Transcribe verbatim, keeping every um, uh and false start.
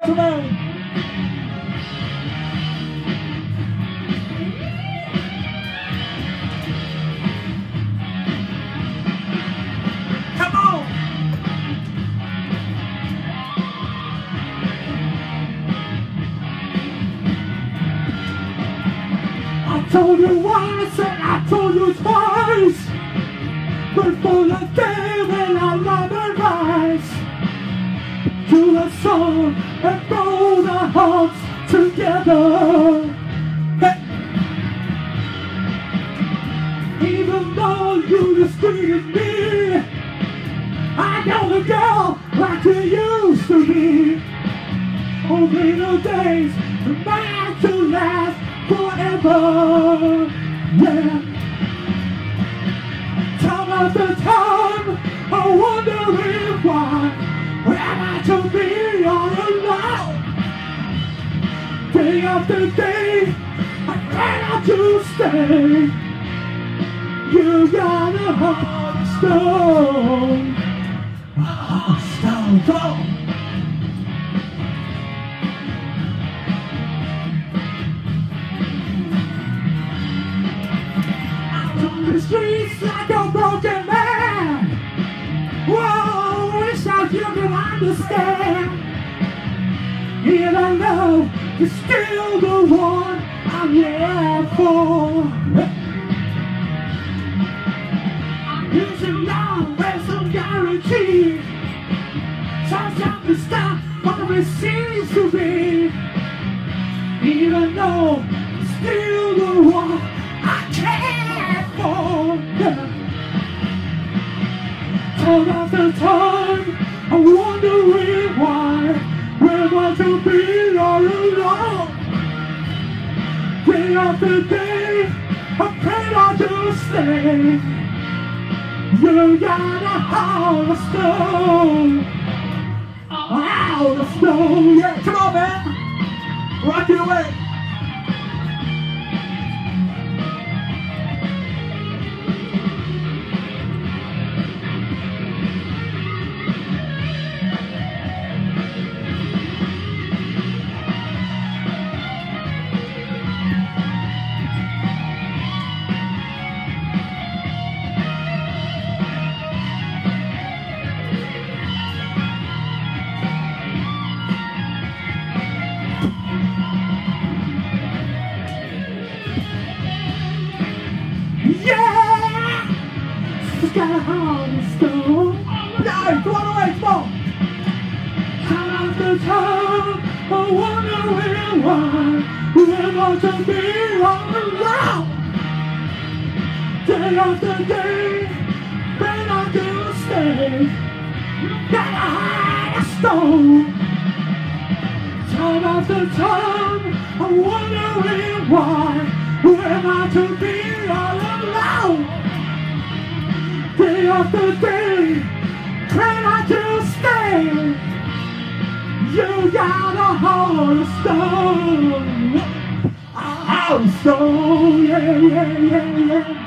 Tonight. Come on. I told you once and I told you twice. Before the day when our love will rise to a song and hold our hearts together. Hey. Even though you mistreated me, I know the girl like you used to be. Only the days are meant to last forever. Yeah. Time after time, I wonder if why am I to be all alone? Day after day, I cannot to stay. You got a heart of stone, a heart of stone. Come on. The streets like a broken man. Whoa, wish I you could understand. Yet I know you're still the one I'm here for. I'm using love as some guarantee. Sometimes to stop what it seems to be. Even though you're still the one I care for. Yeah. Time after time, I'm wondering why we're about to be all alone. Day after day, I pray not to stay. You got a heart of stone, a heart of stone. Yeah, come on, man, rock it away. Yeah! She's got a heart of stone. Yeah, come on away, come on! Time after time, I wonder why we're about to be all alone. Day after day, may not do stay. Got a heart of stone. Time after time, I'm wondering why we're about to be all alone. Day after day, try not to stay. You got a heart of stone, a heart of stone, yeah, yeah, yeah, yeah.